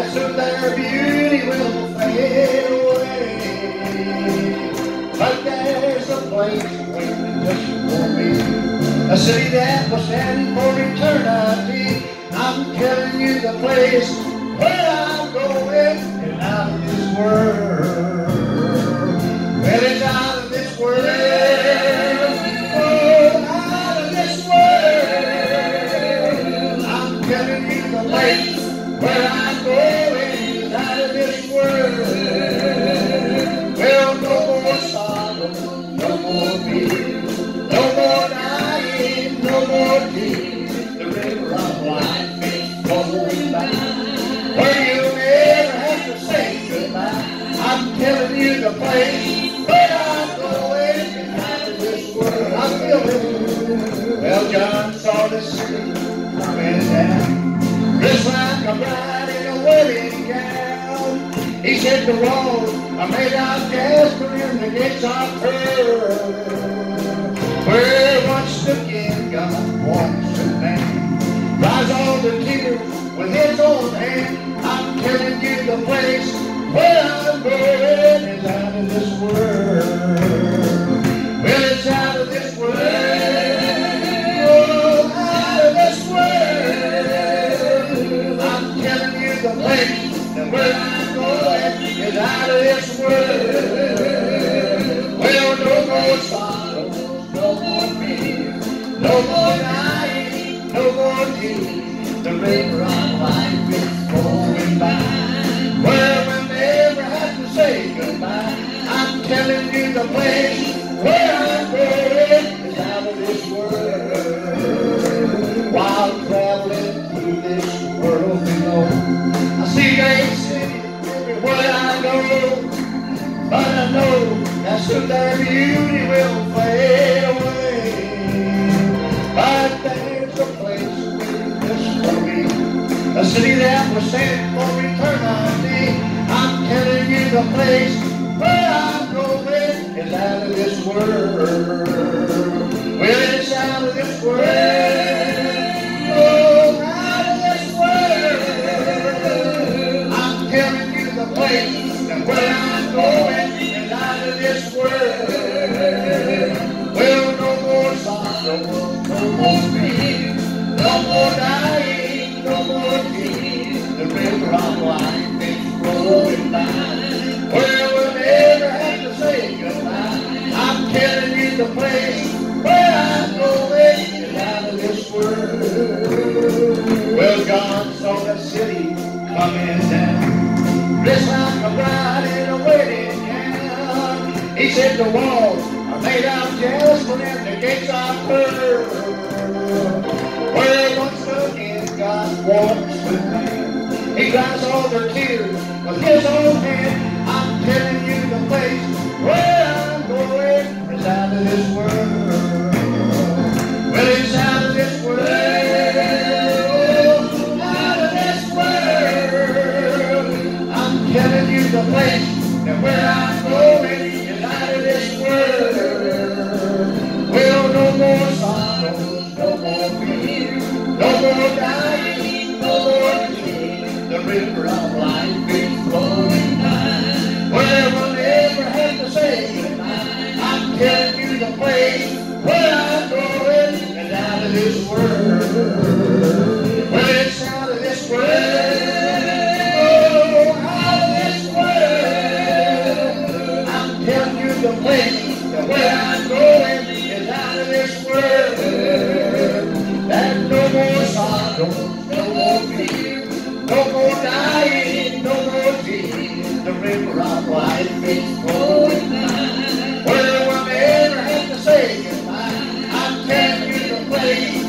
soon their beauty will fade away. But there's a place waiting just for me, a city that will stand for eternity. I'm telling you the place where I'm going is out of this world. Well, it's out of this world. Oh, out of this world. I'm telling you the place where I'm going is out of this world. Well, no more sorrow, no more fear, no more dying, no more tears. The river of life is flowing by, where you never have to say goodbye. I'm telling you the place where I'm going is out of this world. I feel it. Well, John saw the city coming down, dressed like a bride in a wedding gown. He said the walls are made out of jasper and the gates are pearl. Where once the king God walks the man, dries all the tears with his own hand. I'm telling you the place where I'm going is out of this world. Well, it's out of this world. Oh, out of this world. I'm telling you the place that where I'm going is out of this world. Well, no more sorrow, no more fear, no more dying, no more tears. The river of life is flowing by, where we'll never have to say goodbye. I'm telling you the place where I'm going is out of this world. While traveling through this world below, I see great cities everywhere I go, but I know that soon their beauty will fade away. But there's a place just for me, a city that was stand for eternity. I'm telling you the place where I'm going is out of this world. Well, it's out of this world. Oh, out of this world. I'm telling you the place that where I'm going is out of this world. Well, no more sorrow, no more fear, no more dying, no more tears. The river of life is flowing by, where we'll never have to say goodbye. I'm telling you the place where I'm going is out of this world. Well, God saw the city coming down, dressed like a bride in a wedding gown. He said the walls are made out of jasper and the gates are pearl. Where once again God walks with man, he dries all their tears with his own hand. I'm telling you the place where I'm going is out of this world. Well, it's out of this world. Out of this world. I'm telling you the place that where I'm going is out of this world. Well, no more sorrow, no more fear, no more dying, no more tears. The river of life is flowing by, where we'll never have to say goodbye. I'm telling you the place where I'm going is out of this world. Well, it's out of this world. Oh, out of this world. I'm telling you the place that where I'm going is out of this world. There's no more sorrow, no more fear, no more dying, no more tears. The river of life is flowing by, where we'll never have to say goodbye. I'm telling you the place